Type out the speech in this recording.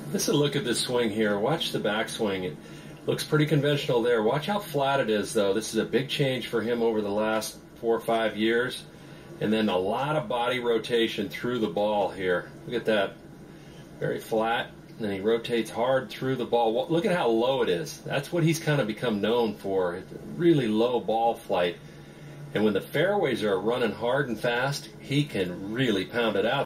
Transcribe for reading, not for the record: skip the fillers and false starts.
This is a look at this swing here. Watch the backswing. It looks pretty conventional there. Watch how flat it is, though. This is a big change for him over the last 4 or 5 years. And then a lot of body rotation through the ball here. Look at that. Very flat. And then he rotates hard through the ball. Look at how low it is. That's what he's kind of become known for. It's really low ball flight. And when the fairways are running hard and fast, he can really pound it out.